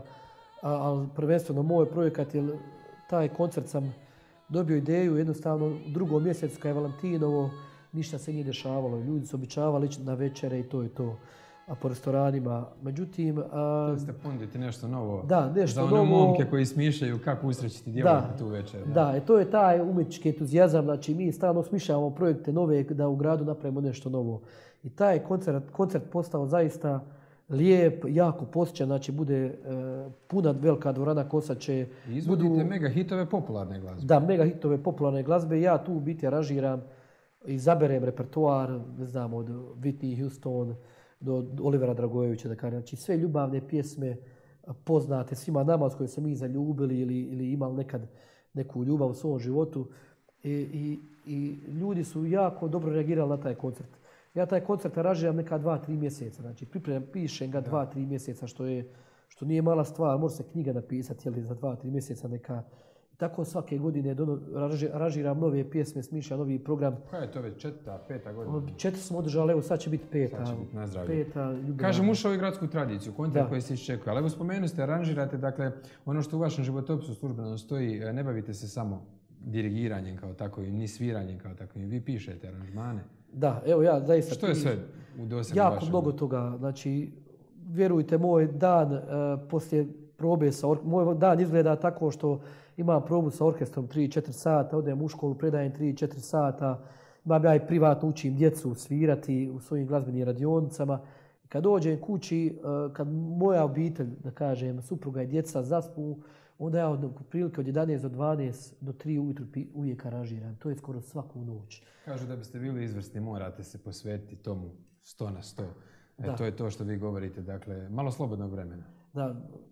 ali prvenstveno moj projekat, jer taj koncert sam dobio ideju, jednostavno u drugom mjesecu kad je Valentinovo, ništa se nije dešavalo. Ljudi su običavali na večere i to je to, a po restoranima. Međutim... A, to ste ponuditi nešto novo da, nešto za one novo, momke koji smišljaju kako usrećiti djevojku tu večer. Da, da, to je taj umjetnički entuzijazam. Znači, mi stalno smišljavamo projekte nove da u gradu napravimo nešto novo. I taj koncert, koncert postao zaista lijep, jako posjećan, znači bude e, puna velika dvorana Kosače. I izvodite budu, mega hitove popularne glazbe. Da, mega hitove popularne glazbe. Ja tu u biti aranžiram, izaberem repertoar, ne znam, od Whitney Houston do Olivera Dragojevića, da kažem. Znači sve ljubavne pjesme poznate svima nama s kojima se mi zaljubili ili, ili imali nekad neku ljubav u svom životu. I, i, i ljudi su jako dobro reagirali na taj koncert. Ja taj koncert aranžiram neka dva, tri mjeseca. Znači pripremam, pišem ga dva, tri mjeseca, što je, što nije mala stvar. Može se knjiga napisati, jel, za dva, tri mjeseca neka. Tako svake godine aranžiram nove pjesme, smišljam novi program. Koja je to već četvrta, peta godina? Četiri smo održali, evo sad će biti peta. Sad će biti nazdravlje. Peta, kažem, ušao i gradsku tradiciju, koncert koji se iščekuje. Ali evo spomenuli ste, aranžirate, dakle, ono što u vašem životopisu službeno stoji, ne bavite se samo dirigiranjem kao takovim, ni sviranjem kao takovim. Vi pišete aranžmane. Da, evo ja zaista... Što je sve u dosegu jako vašem? Mnogo toga. Znači, vjerujte, moj dan uh, poslije probe sa orkestrom, moj dan izgleda tako što imam probu sa orkestrom tri četiri sata, odem u školu, predajem tri četiri sata, imam ja i privatno učim djecu svirati u svojim glazbenim radionicama. Kad dođem kući, uh, kad moja obitelj, da kažem, supruga i djeca zaspu, onda ja od prilike od jedanaest do dvanaest do tri ujutru uvijek aranžiram. To je skoro svaku noć. Kažu da biste bili izvrsni, morate se posvetiti tomu sto na sto. E, to je to što vi govorite, dakle, malo slobodnog vremena. Da.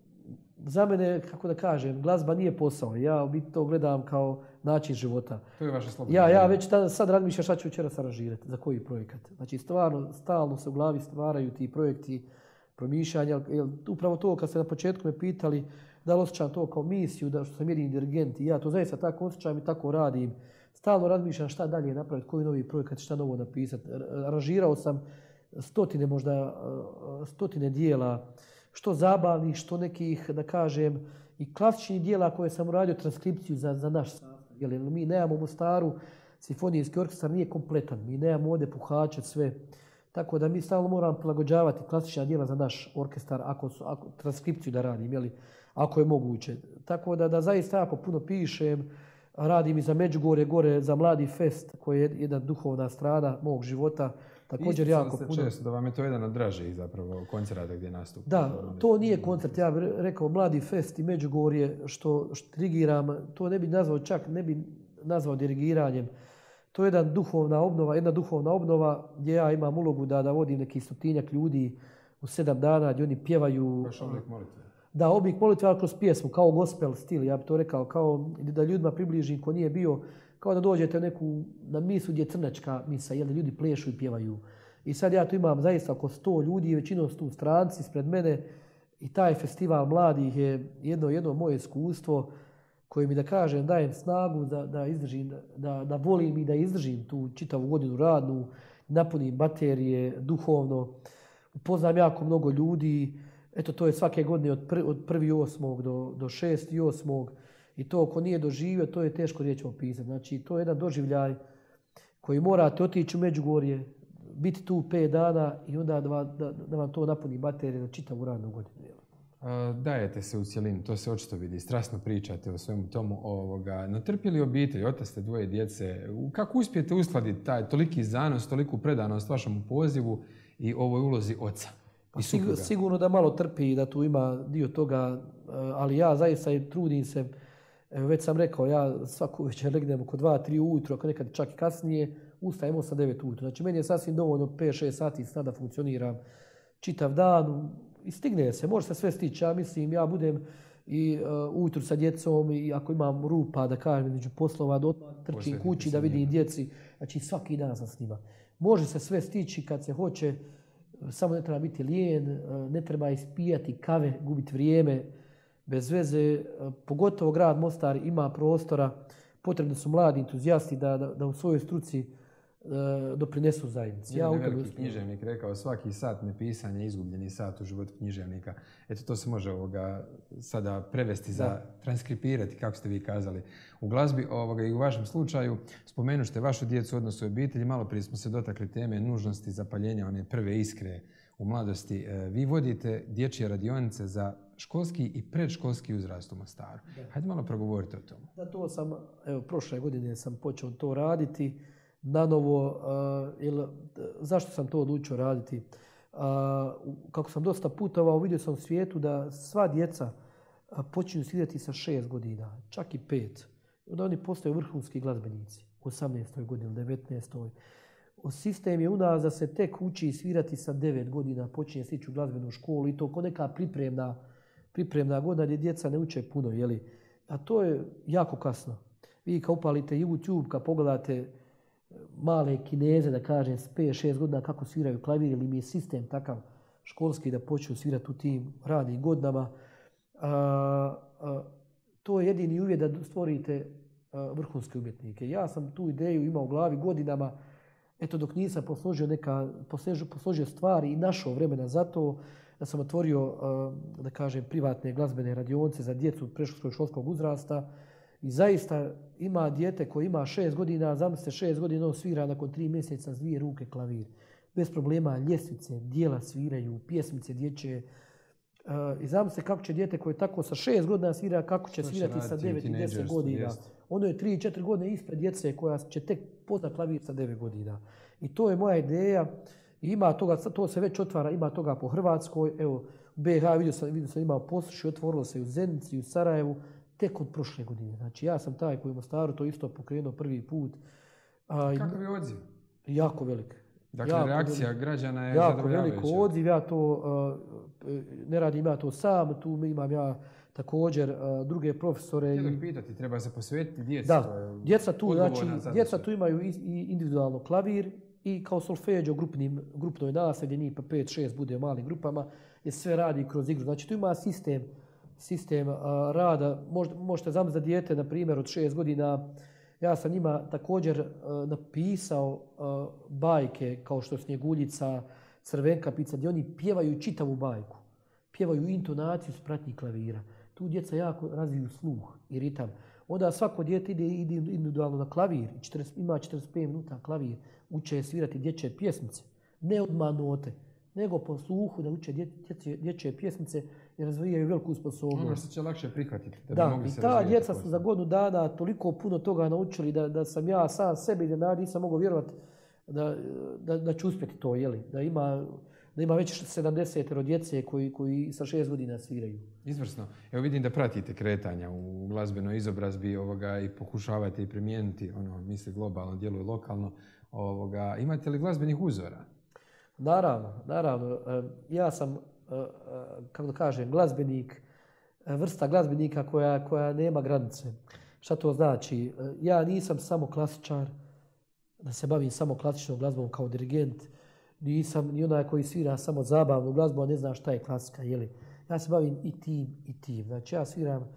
Za mene, kako da kažem, glazba nije posao. Ja to gledam kao način života. To je vaše slobodno ja, ja već ta, sad razmišljam šta ću večeras aranžirati, za koji projekat. Znači, stvarno, stalno se u glavi stvaraju ti projekti, promišljanja. Upravo to, kad ste na početku me pitali, da li osjećam to kao misiju, da što sam jedini dirigent i ja to zaista tako osjećam i tako radim. Stalno razmišljam šta dalje napraviti, koji novi projekat, šta novo napisati. Aranžirao sam stotine, možda stotine dijela, što zabavnih, što nekih, da kažem, i klasičnih dijela koje sam uradio transkripciju za, za naš sastav. Jer mi nemamo u Mostaru, simfonijski orkestar nije kompletan, mi nemamo ovdje puhače, sve. Tako da mi stalno moramo prilagođavati klasična dijela za naš orkestar, ako, su, ako transkripciju da radim, jeli, ako je moguće. Tako da, da zaista jako puno pišem, radim i za Međugorje, gore za Mladi fest, koji je jedna duhovna strana mog života. Također jako ste puno. Često da vam je to jedan od dražih zapravo koncerata gdje nastupate. Da, to nije koncert. Ja bih rekao Mladi fest i Međugorje što, što dirigiram, to ne bi nazvao čak, ne bi nazvao dirigiranjem. To je jedna duhovna obnova, jedna duhovna obnova gdje ja imam ulogu da, da vodim neki stotinjak ljudi u sedam dana gdje oni pjevaju. Baš oblik molitve. Da, oblik molitve, ali kroz pjesmu, kao gospel stil, ja bih to rekao, kao da ljudima približim ko nije bio, kao da dođete u neku na misu gdje je crnačka misa, jel da ljudi plešu i pjevaju. I sad ja tu imam zaista oko sto ljudi, većinom su tu stranci ispred mene i taj festival mladih je jedno, jedno moje iskustvo koje mi, da kažem, dajem snagu da, da izdržim, da, da volim i da izdržim tu čitavu godinu radnu, napunim baterije duhovno, upoznam jako mnogo ljudi. Eto, to je svake godine od, pr, od prvi osmog do, do šesti osmog i to ko nije doživio, to je teško riječ opisati. Znači, to je jedan doživljaj koji morate otići u Međugorje, biti tu pet dana i onda da, da, da vam to napuni baterije za čitavu radnu godinu. Dajete se u cjelini, to se očito vidi, strasno pričate o svemu tomu. Ovoga. Natrpili obitelj, otac ste dvoje djece. Kako uspijete uskladiti taj toliki zanos, toliku predanost vašemu pozivu i ovoj ulozi oca? Pa sigur, sigurno da malo trpi, da tu ima dio toga, ali ja zaista trudim se. Već sam rekao, ja svaku večer legnem oko dva tri ujutro, ako nekad čak i kasnije, ustajem osam devet ujutro. Znači meni je sasvim dovoljno pet šest sati sna da funkcioniram čitav dan. I stigne se, može se sve stići. Ja mislim, ja budem i uh, ujutru sa djecom i ako imam rupa, da kažem, među poslova, da odmah trčim kući, da vidim djeci. Znači svaki dan sam s njima. Može se sve stići kad se hoće, samo ne treba biti lijen, ne treba ispijati kave, gubiti vrijeme, bez veze. Pogotovo grad Mostar ima prostora, potrebni su mladi entuzijasti da, da, da u svojoj struci doprinesu zajednici. Ja, veliki književnik rekao, svaki sat nepisanja je izgubljeni sat u životu književnika. Eto, to se može ovoga sada prevesti za da. transkripirati, kako ste vi kazali. U glazbi ovoga, i u vašem slučaju spomenušte vašu djecu, odnosno obitelji. Malo prije smo se dotakli teme nužnosti zapaljenja one prve iskre u mladosti. Vi vodite dječje radionice za školski i predškolski uzrast u Mostaru. Da. Hajde malo progovorite o tomu. Da, to sam, evo, prošle godine sam počeo to raditi. Na novo, uh, ili, zašto sam to odlučio raditi? Kako sam dosta putovao, vidio sam u svijetu da sva djeca počinju svirati sa šest godina, čak i pet. Onda oni postaju vrhunski glazbenici u osamnaestoj godini, devetnaestoj. Sistem je u nas da se tek uči svirati sa devet godina, počinje se ići u glazbenu školu i to kao neka pripremna, pripremna godina gdje djeca ne uče puno. Jeli? A to je jako kasno. Vi kad upalite YouTube, kad pogledate male Kineze, da kažem, s pet šest godina kako sviraju klavir, ili mi je sistem takav školski da počnu svirati u tim ranim godinama, a, a, to je jedini uvjet da stvorite a, vrhunske umjetnike. Ja sam tu ideju imao u glavi godinama, eto dok nisam posložio, neka, posložio, posložio stvari i našao vremena za to, da sam otvorio, da kažem, privatne glazbene radionice za djecu predškolskog uzrasta. I zaista ima dijete koje ima šest godina, zamislite šest godina, on svira nakon tri mjeseca s dvije ruke klavir. Bez problema, ljestvice, dijela sviraju, pjesmice dječje. I zamislite kako će dijete koje tako sa šest godina svira, kako će svirati sa devet i deset godina. Jest. Ono je tri četiri godine ispred djece koja će tek poznat klavir sa devet godina. I to je moja ideja. I ima toga, to se već otvara, ima toga po Hrvatskoj. Evo, u B iH vidio sam, vidio sam imao poslušaj, otvorilo se i u Zenici, i u Sarajevu, tek od prošle godine. Znači ja sam taj koji u Mostaru to isto pokrenuo prvi put. A, Kakav je odziv? Jako velik. Dakle, jako reakcija velik, građana je jako veliko odziv. Ja to, uh, ne radim ja to sam, tu imam ja također uh, druge profesore. Htio bih pitati, treba se posvetiti djeci. Da, djeca tu, znači, djeca tu imaju i, i individualno klavir i kao solfeđo grupnim, grupnoj nastavi gdje njih pa pet šest bude u malim grupama, jer sve radi kroz igru. Znači tu ima sistem, sistem uh, rada. Možda, možete zamisliti za dijete, na primjer, od šest godina. Ja sam njima također uh, napisao uh, bajke kao što Snjeguljica, Crvenkapica, gdje oni pjevaju čitavu bajku. Pjevaju intonaciju s pratnji klavira. Tu djeca jako razviju sluh i ritam. Onda svako dijete ide, ide individualno na klavir, četrdeset, ima četrdeset pet minuta klavir, uče svirati dječje pjesmice. Ne odmah note, nego po sluhu da uče dječje, dječje pjesmice i razvijaju veliku sposobnost. Ono što će lakše prihvatiti. Da, da bi mogli i se ta djeca su za godinu dana toliko puno toga naučili da, da sam ja sam sebi iznenada nisam mogao vjerovati da, da, da ću uspjeti to, jeli? Da ima, da ima već sedamdeset djece koji, koji sa šest godina sviraju. Izvrsno. Evo vidim da pratite kretanja u glazbenoj izobrazbi ovoga, i pokušavate i primijeniti, ono, misli globalno, djeluje lokalno. Ovoga. Imate li glazbenih uzora? Naravno, naravno. Ja sam, kako da kažem, glazbenik, vrsta glazbenika koja, koja nema granice. Šta to znači? Ja nisam samo klasičar, da se bavim samo klasičnom glazbom kao dirigent. Nisam ni onaj koji svira samo zabavnu glazbu, a ne zna šta je klasika. Jeli? Ja se bavim i tim i tim. Znači ja sviram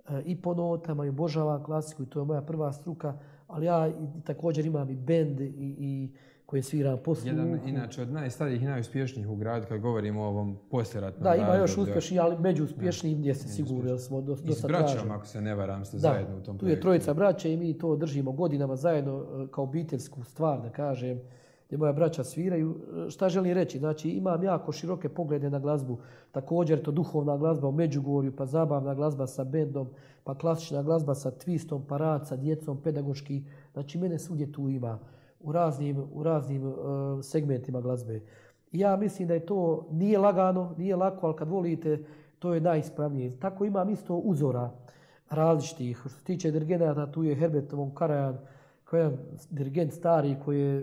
i po notama i obožavam klasiku i to je moja prva struka, ali ja i, također imam i bend i, i koji sviram po sluhu. Jedan inače od najstarijih i najuspješnijih u gradu kad govorimo o ovom poslijeratnom da, ima još uspješni, ali među uspješnijim gdje se sigurno smo dosta tražili. I s braćom, ako se ne varam, ste da, zajedno u tom tu projektu. Je trojica braće i mi to držimo godinama zajedno kao obiteljsku stvar, da kažem, gdje moja braća sviraju. Šta želim reći? Znači, imam jako široke poglede na glazbu. Također to duhovna glazba u Međugorju, pa zabavna glazba sa bendom, pa klasična glazba sa twistom, pa rad sa djecom, pedagoški. Znači, mene svugdje tu ima u raznim, u raznim uh, segmentima glazbe. I ja mislim da je to nije lagano, nije lako, ali kad volite, to je najispravnije. Tako imam isto uzora različitih. Što se tiče dirigenata, tu je Herbert von Karajan, koji je dirigent stari, koji je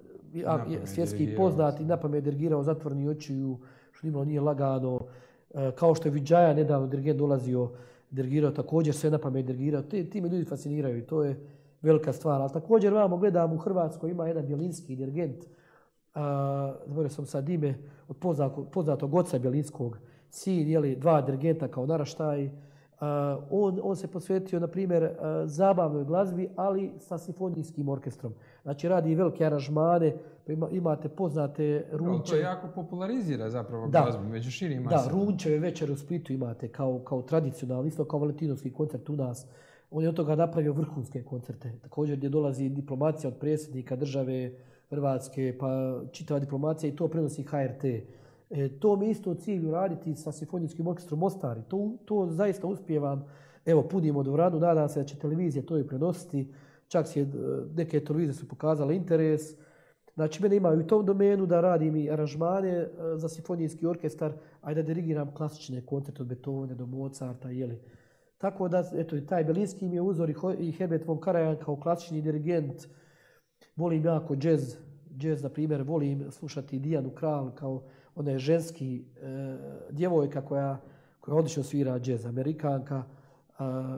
ja, svjetski poznat i napamet dirigirao Zatvoreni očiju, što nimalo nije lagano. E, kao što je Vidžaja nedavno dirigent dolazio, dirigirao također sve napamet dirigirao. Ti, ti me ljudi fasciniraju i to je velika stvar. Ali također vamo gledam u Hrvatskoj ima jedan bjelinski dirigent, zaboravio sam sad ime, od poznatog, poznatog oca bjelinskog, sin, jeli, dva dirigenta kao naraštaj. Uh, on, on se posvetio, na primjer, uh, zabavnoj glazbi, ali sa simfonijskim orkestrom. Znači, radi velike aranžmane, pa ima, imate poznate Runče. To jako popularizira zapravo da, glazbu među širim masama. Da, Runčeve večere u Splitu imate kao, kao tradicionalni, isto kao valentinovski koncert u nas. On je od toga napravio vrhunske koncerte. Također gdje dolazi diplomacija od predsjednika države Hrvatske, pa čitava diplomacija i to prenosi H R T. E, to mi isto u cilju raditi sa simfonijskim orkestrom Mostari. To, to zaista uspijevam. Evo, punimo dvoranu, nadam se da će televizija to i prenositi. Čak si je, neke televizije su pokazale interes. Znači, mene imaju u tom domenu da radim i aranžmane za simfonijski orkestar, a i da dirigiram klasične koncerte od Beethovena do Mozarta, jeli. Tako da, eto, taj Belinski mi je uzor i Herbert von Karajan kao klasični dirigent. Volim jako džez, džez, na primjer, volim slušati Dijanu Kralj kao ona je ženski e, djevojka koja, koja odlično svira džez, Amerikanka. A,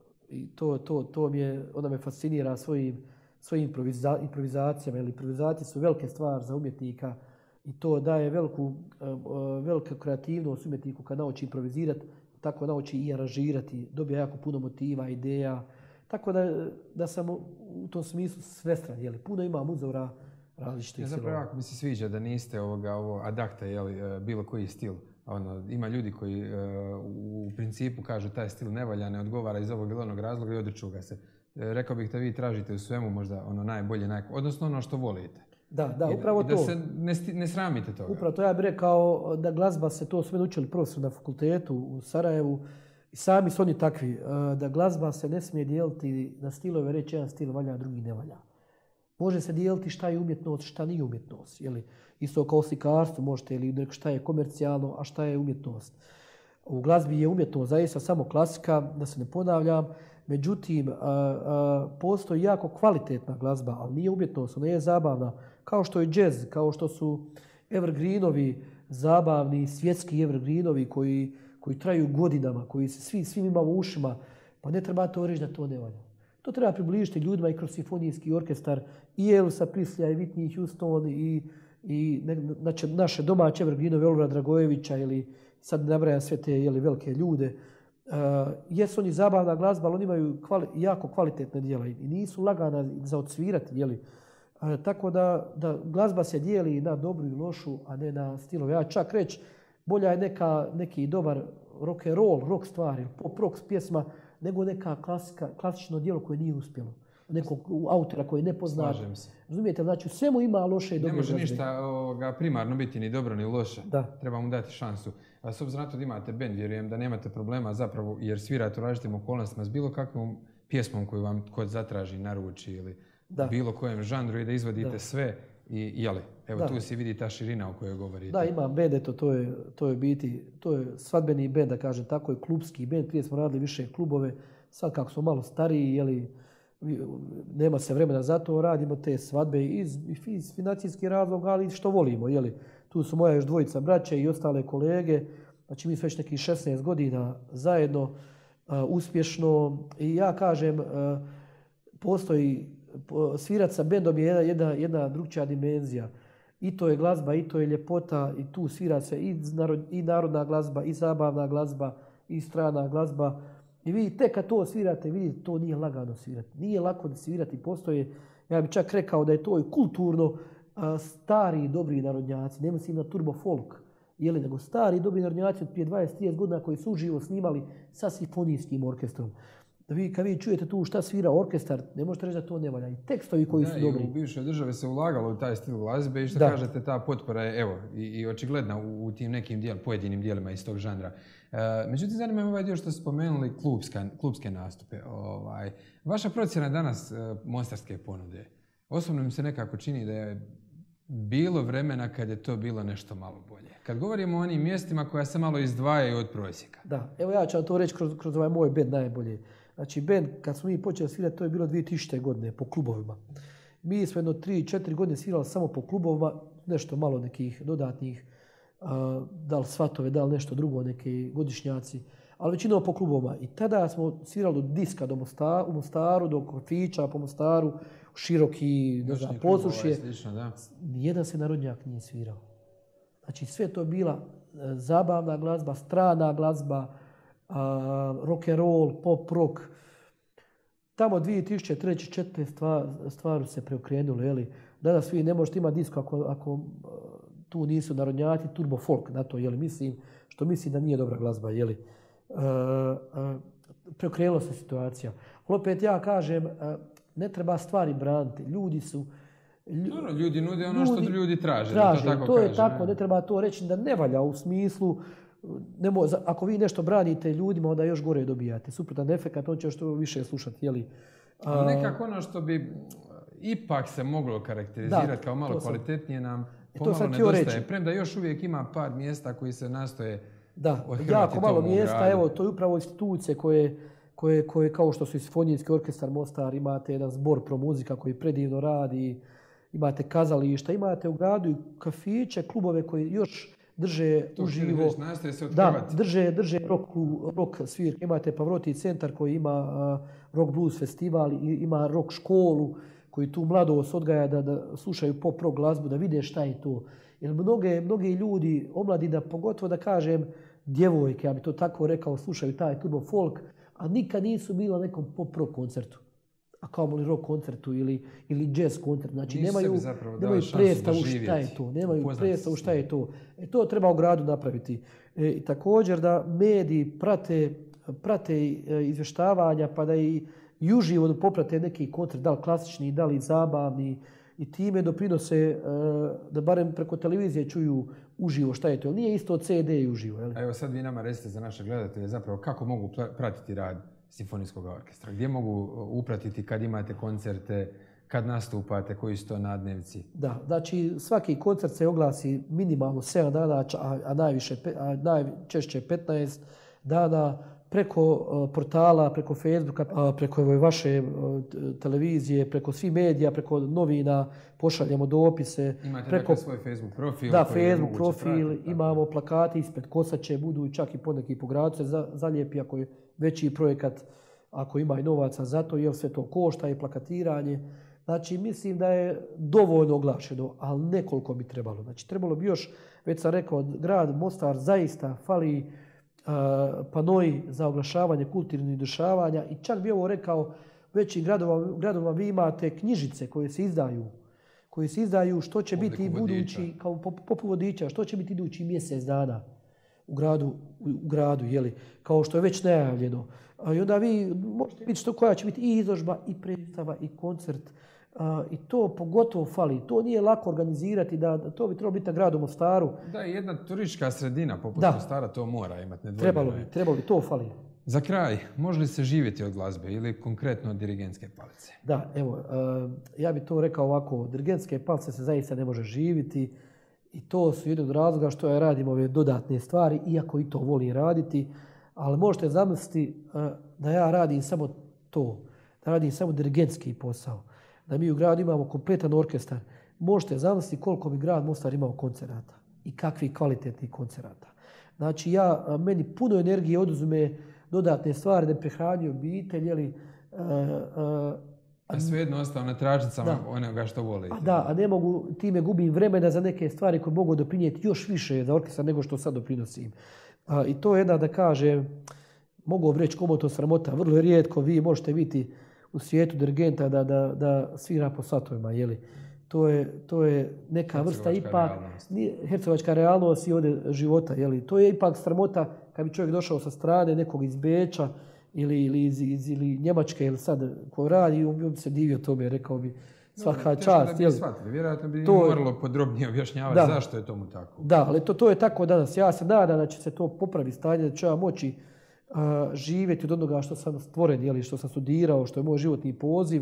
i to, to, to mi je, ona me fascinira svojim, svojim improviza, improvizacijama. Jer improvizacije su velike stvari za umjetnika i to daje veliku, e, veliku kreativnost umjetniku kad nauči improvizirati, tako nauči i aranžirati, dobija jako puno motiva, ideja. Tako da, da sam u tom smislu svestran, jeli, puno imam uzora različitih ja, zapravo jako mi se sviđa da niste ovoga, ovo adakta, jeli, bilo koji stil. Ono, ima ljudi koji uh, u principu kažu taj stil ne valja, ne odgovara iz ovog ili onog razloga i odriču ga se. E, rekao bih da vi tražite u svemu možda ono najbolje, naj... odnosno ono što volite. Da, da, upravo I, to. I da se ne, sti, ne sramite toga. Upravo to ja bih rekao da glazba se to sve učili profesor na fakultetu u Sarajevu. I sami su oni takvi, da glazba se ne smije dijeliti na stilove, reći jedan stil valja, a drugi ne valja. Može se dijeliti šta je umjetnost, šta nije umjetnost. Jeli? Isto kao slikarstvo možete, ili šta je komercijalno, a šta je umjetnost. U glazbi je umjetnost zaista samo klasika, da se ne ponavljam. Međutim, a, a, postoji jako kvalitetna glazba, ali nije umjetnost, ona je zabavna. Kao što je džez, kao što su evergreenovi, zabavni, svjetski evergreenovi koji koji traju godinama, koji se svi, svim imamo u ušima, pa ne treba to reći da to ne valja. To treba približiti ljudima i kroz simfonijski orkestar, i Elvisa Preslija, i Whitney Houston, i, i ne, znači, naše domaće evergreenove Olivera Dragojevića, ili sad nabrajam sve te jeli, velike ljude. Uh, jesu oni zabavna glazba, ali oni imaju kvali, jako kvalitetne djela i nisu lagana za odsvirati. Jeli. Uh, tako da, da glazba se dijeli na dobru i lošu, a ne na stilove. Ja čak reći, bolja je neka, neki dobar rock and roll, rock stvari, pop rock pjesma, nego neka klasika, klasično djelo koje nije uspjelo. Nekog autora koji ne pozna. Slažem se. Razumijete, znači u svemu ima loše i dobre. Ne može glazbe. ništa ovoga, primarno biti ni dobro ni loše. Da. Treba mu dati šansu. A s obzirom na to da imate bend, vjerujem da nemate problema zapravo jer svirate u različitim okolnostima s bilo kakvom pjesmom koju vam kod zatraži, naruči ili da. Bilo kojem žanru i da izvodite da. Sve. I jeli, evo da. Tu se vidi ta širina o kojoj govorite. Da, imam bend, eto, to je, to je biti, to je svadbeni bend, da kažem tako, je klubski bend. Prije smo radili više klubove, sad kako smo malo stariji, jeli, nema se vremena za to, radimo te svadbe iz, iz financijskih razloga, ali što volimo, jeli. Tu su moja još dvojica braće i ostale kolege, znači mi smo već nekih šesnaest godina zajedno, uh, uspješno i ja kažem, uh, postoji svirat sa bendom je jedna, jedna, jedna drugčija dimenzija. I to je glazba, i to je ljepota, i tu svira se i, narod, i narodna glazba, i zabavna glazba, i strana glazba. I vi tek kad to svirate, vidite, to nije lagano svirati. Nije lako da svirati. Postoje, ja bih čak rekao da je to i kulturno a, stari dobri narodnjaci. Ne mislim na turbo folk, jeli, nego stari dobri narodnjaci od prije dvadeset trideset godina koji su uživo snimali sa simfonijskim orkestrom. Da vi, kad vi čujete tu šta svira orkestar, ne možete reći da to ne valja. I tekstovi koji da, su dobri. U bivšoj državi se ulagalo u taj stil glazbe i što da. Kažete, ta potpora je evo, i, i očigledna u, u tim nekim dijel, pojedinim dijelima iz tog žanra. E, međutim, zanima me ovaj dio što ste spomenuli klubska, klubske nastupe. Ovaj, vaša procjena danas e, mostarske ponude. Osobno mi se nekako čini da je bilo vremena kad je to bilo nešto malo bolje. Kad govorimo o onim mjestima koja se malo izdvajaju od prosjeka. Da, evo ja ću vam to reći kroz, kroz ovaj moj bend najbolje. Znači, bend, kad smo mi počeli svirati, to je bilo dvije tisućite. godine po klubovima. Mi smo jedno tri četiri godine svirali samo po klubovima, nešto malo nekih dodatnih, uh, da li svatove, da li nešto drugo, neke godišnjaci, ali većinom po klubovima. I tada smo svirali od diska do Mostaru, u Mostaru, do kafića po Mostaru, široki, ne znam, poslušje. Nijedan se narodnjak nije svirao. Znači, sve to je bila uh, zabavna glazba, strana glazba, Uh, rock and roll, pop rock. Tamo dvije tisuće treće četvrte stvar, stvari se preokrenule. Jeli. Danas vi ne možete imati disko ako, ako uh, tu nisu narodnjaci, turbo folk na to. Jeli. Mislim, što mislim da nije dobra glazba. Jeli. Uh, uh, preokrenula se situacija. Ali opet ja kažem, uh, ne treba stvari braniti. Ljudi su... Lju, no, ljudi nude ono ljudi, što ljudi traže. traže. Da to tako to je kaže, tako, ne? ne treba to reći da ne valja u smislu. Nemo, ako vi nešto branite ljudima, onda još gore dobijate. Suprotan efekat, on će što više slušati. Jeli? A... Nekako ono što bi, ipak se moglo karakterizirati Da, kao malo to sam- kvalitetnije nam E, to pomalo sam htio nedostaje. reći. Premda još uvijek ima par mjesta koji se nastoje Da, othrvati jako malo tomu mjesta, gradu. evo, to je upravo institucije koje, koje, koje kao što su i Simfonijski orkestar Mostar, imate jedan zbor Pro Muzika koji predivno radi, imate kazališta, imate u gradu i kafiće, klubove koji još drže To uživo. reći, nastoje se Da, othrvati. drže, drže rock, rock svirke. Imate Pavroti centar koji ima uh, rock blues festival, i ima rock školu koji tu mladost odgaja da, da slušaju pop rock glazbu, da vide šta je to. Jer mnoge, mnogi ljudi, omladina, pogotovo da kažem djevojke, ja bi to tako rekao, slušaju taj turbo folk, a nikad nisu bili na nekom pop rock koncertu. A kao li rock koncertu ili, ili jazz koncertu. Znači Nisu nemaju, sebi zapravo dali nemaju šansu predstavu doživjeti, šta je to. Nemaju upoznati predstavu se s šta tim. je to. E, to treba u gradu napraviti. E, i također da mediji prate, prate e, izvještavanja pa da i, i uživo da poprate neki koncert, da li klasični, da li zabavni, i time doprinose e, da barem preko televizije čuju uživo šta je to. Nije isto C D i uživo. Je li? A evo sad vi nama recite za naše gledatelje zapravo kako mogu pla- pratiti rad Simfonijskog orkestra. Gdje mogu upratiti kad imate koncerte, kad nastupate, koji su to nadnevci? Da, znači svaki koncert se oglasi minimalno sedam dana, a, a, najviše, pe- a najčešće petnaest dana preko uh, portala, preko Facebooka, uh, preko ove vaše uh, t- televizije, preko svih medija, preko novina, pošaljemo dopise. Imate preko, dakle svoj Facebook profil? da, koji je Facebook moguće profil, pratiti, tako. imamo plakati ispred kosače, budu čak i poneki po gradu se za, zalijepi ako je veći projekat, ako ima i novaca za to, jer sve to košta i plakatiranje. Znači, mislim da je dovoljno oglašeno, ali nekoliko bi trebalo. Znači, trebalo bi još, već sam rekao, grad Mostar zaista fali uh, panoji za oglašavanje kulturnih dešavanja i čak bi ovo rekao, većim gradova, gradova vi imate knjižice koje se izdaju, koje se izdaju što će U biti obliku budući, vodiča. kao poput vodiča, što će biti idući mjesec dana u gradu, u, u gradu jeli, kao što je već najavljeno. A, I onda vi možete vidjeti što koja će biti i izložba, i predstava, i koncert. A, I to pogotovo fali. To nije lako organizirati, da, da to bi trebalo biti na gradu Mostaru. Da, i jedna turistička sredina poput Da. Mostara to mora imati. nedvojbeno Trebalo je. bi, trebalo bi, to fali. Za kraj, može li se živjeti od glazbe ili konkretno od dirigentske palice? Da, evo, uh, ja bih to rekao ovako, dirigentske palice se zaista ne može živjeti i to su jedan od razloga što ja radim ove dodatne stvari, iako i to volim raditi, ali možete zamisliti uh, da ja radim samo to, da radim samo dirigentski posao, da mi u gradu imamo kompletan orkestar. Možete zamisliti koliko bi grad Mostar imao koncerata i kakvih kvalitetnih koncerata. Znači, ja, uh, meni puno energije oduzme dodatne stvari da prehranju obitelj, jeli, uh, uh, A svejedno ostao na tračnicama Da. onoga što volite. a da, a ne mogu, time gubim vremena za neke stvari koje mogu doprinijeti još više za orkestar nego što sad doprinosim. A, I to je jedna, da kažem, mogu vam reći komu to sramota, vrlo je rijetko vi možete biti u svijetu dirigenta da, da, da svira po satovima, jeli. To je, to je neka vrsta Hercegovačka ipak, realnost. nije hercegovačka realnost i ovdje života, jeli. To je ipak sramota kad bi čovjek došao sa strane nekog iz Beča ili, ili iz, iz ili Njemačke ili sad ko radi, on bi se divio tome, rekao bi svaka Dobro, teško čast. Da bi jeli. shvatili. Vjerojatno bi To je- moralo podrobnije objašnjavati Da. zašto je tomu tako. Da, ali to, to je tako danas. Ja se nadam da će se to popraviti stanje, da ću ja moći a, živjeti od onoga što sam stvoren, jeli, što sam studirao, što je moj životni poziv.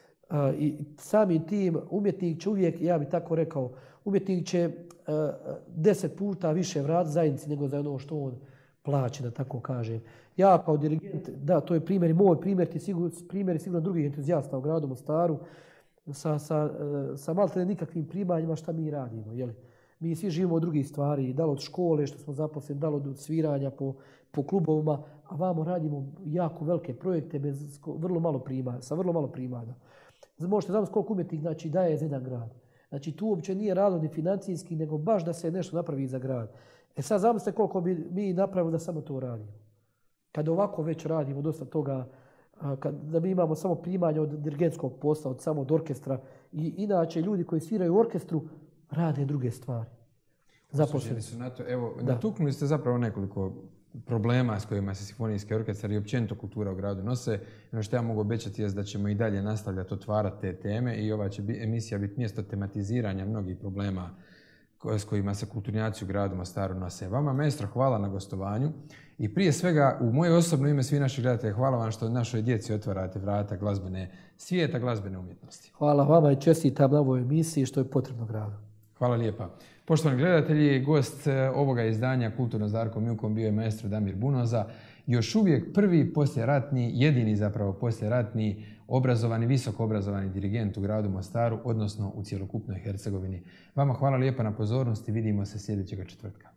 A, I samim tim umjetnik će uvijek, ja bih tako rekao, umjetnik će a, deset puta više vratiti zajednici nego za ono što on plaća, da tako kažem. Ja kao dirigent, da, to je primjer i moj primjer, ti sigurno, primjer i sigurno drugih entuzijasta u gradu Mostaru, sa, sa, sa maltene nikakvim primanjima šta mi radimo. Jeli? Mi svi živimo od drugih stvari, da li od škole što smo zaposleni, da li od sviranja po, po klubovima, a vamo radimo jako velike projekte bez vrlo malo primanja, sa vrlo malo primanja. Možete znati koliko umjetnik znači, daje za jedan grad. Znači tu uopće nije razlog ni financijski, nego baš da se nešto napravi za grad. E sad zamislite koliko bi mi napravili da samo to radimo. Kad ovako već radimo dosta toga, kad, da mi imamo samo primanje od dirigentskog posla, od samog orkestra, i inače ljudi koji sviraju u orkestru rade druge stvari. Zaposleni su na to. Evo, Da. natuknuli ste zapravo nekoliko problema s kojima se simfonijski orkestar i općenito kultura u gradu nose. Ono što ja mogu obećati je da ćemo i dalje nastavljati otvarati te teme i ova će bi, emisija biti mjesto tematiziranja mnogih problema s kojima se kulturnjaci u gradu Mostaru nose. Vama, maestro, hvala na gostovanju i prije svega u moje osobno ime svih naših gledatelja hvala vam što našoj djeci otvarate vrata glazbene svijeta, glazbene umjetnosti. Hvala vama i čestitam na ovoj emisiji što je potrebno gradu. Hvala lijepa. Poštovani gledatelji, gost ovoga izdanja Kulturno s Darkom Jukom bio je maestro Damir Bunoza, još uvijek prvi poslijeratni, jedini zapravo poslijeratni obrazovani, visoko obrazovani dirigent u gradu Mostaru, odnosno u cjelokupnoj Hercegovini. Vama hvala lijepa na pozornosti, vidimo se sljedećega četvrtka.